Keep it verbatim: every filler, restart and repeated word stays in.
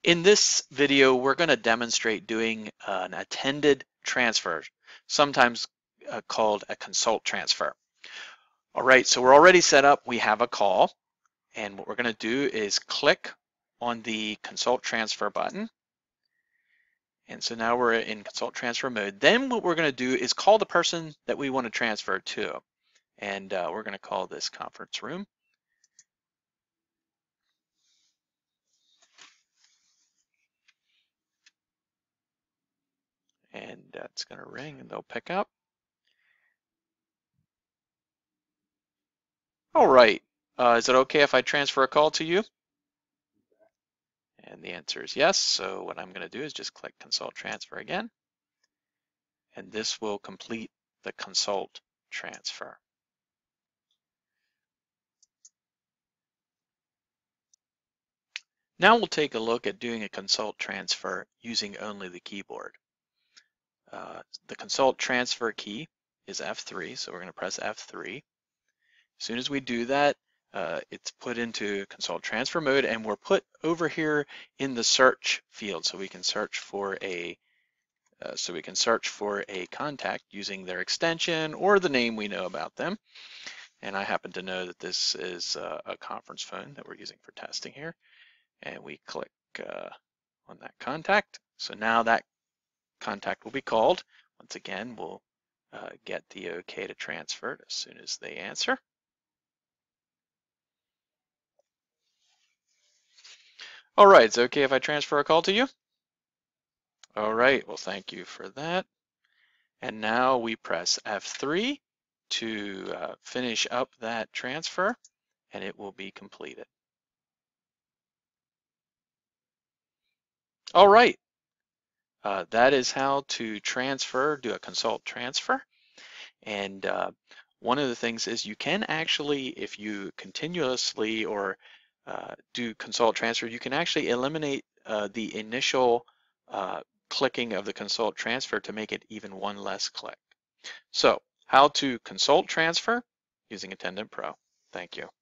In this video, we're going to demonstrate doing an attended transfer, sometimes uh, called a consult transfer. All right, so we're already set up. We have a call, and what we're going to do is click on the consult transfer button. And so now we're in consult transfer mode. Then what we're going to do is call the person that we want to transfer to. And uh, we're going to call this conference room. And uh, it's going to ring and they'll pick up. All right, uh, is it okay if I transfer a call to you? And the answer is yes. So what I'm going to do is just click consult transfer again. And this will complete the consult transfer. Now we'll take a look at doing a consult transfer using only the keyboard. Uh, the consult transfer key is F three, so we're going to press F three. As soon as we do that, uh, it's put into consult transfer mode, and we're put over here in the search field, so we can search for a uh, so we can search for a contact using their extension or the name we know about them. And I happen to know that this is uh, a conference phone that we're using for testing here. And we click uh, on that contact. So now that contact will be called. Once again, we'll uh, get the okay to transfer it as soon as they answer. All right, it's okay if I transfer a call to you? All right, well, thank you for that. And now we press F three to uh, finish up that transfer, and it will be completed. All right, uh, that is how to transfer, do a consult transfer. And uh, one of the things is you can actually, if you continuously or uh, do consult transfer, you can actually eliminate uh, the initial uh, clicking of the consult transfer to make it even one less click. So how to consult transfer using Attendant Pro. Thank you.